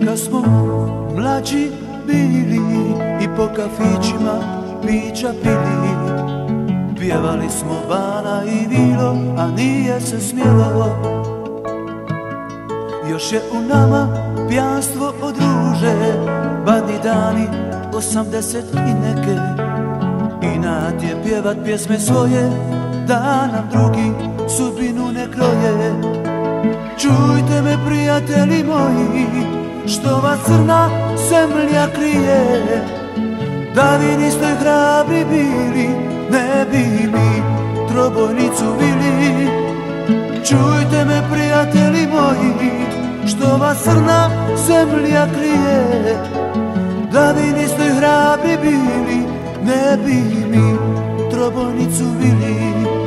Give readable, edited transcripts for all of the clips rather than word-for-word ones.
kad smo mlađi bili i po kafićima pića pili, pjevali smo Bana i Vilo, a nije se smjelo. Još je u nama pijanstvo od ruže, badni dani 80 i neke. Inat je pjevat pjesme svoje, da nam drugi sudbinu ne kroje. Čujte me, prijatelji moji, što vas crna zemlja krije. Da vi niste hrabri bili, ne bi mi trobojnicu bili. Čujte me, prijatelji moji, što vas crna zemlja krije. Da vi niste hrabri bili, ne bi mi trobojnicu bili.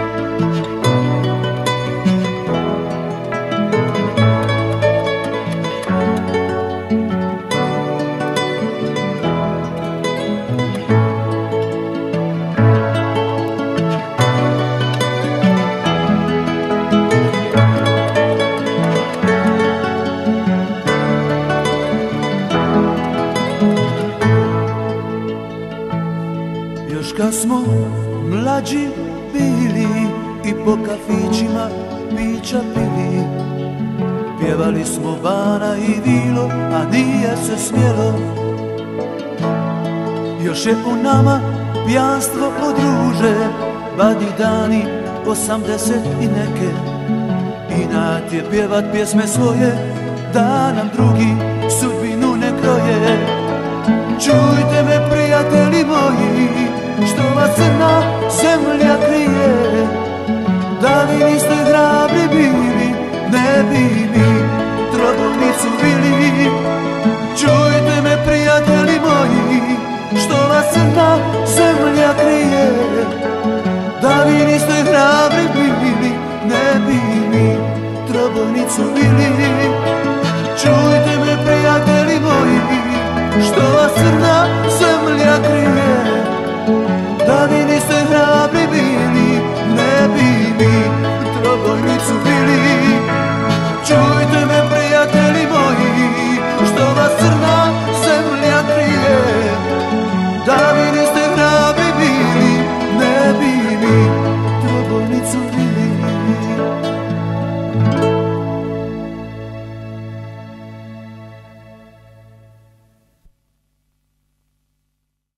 Još kad smo mlađi bili i po kafićima pića pili, pjevali smo Bana i Vilo, a nije se smjelo. Još je u nama pijanstvo od ruže, badni dani 80 i neke. Inat je pjevat pjesme svoje, da nam drugi sudbinu ne kroje. Čujte me, prijatelji moji, što vas crna zemlja krije. Da vi niste hrabri bili, ne bi mi trobojnicu bili. Čujte me, prijatelji moji, što vas crna zemlja krije. Da vi niste hrabri bili, ne bi mi trobojnicu bili.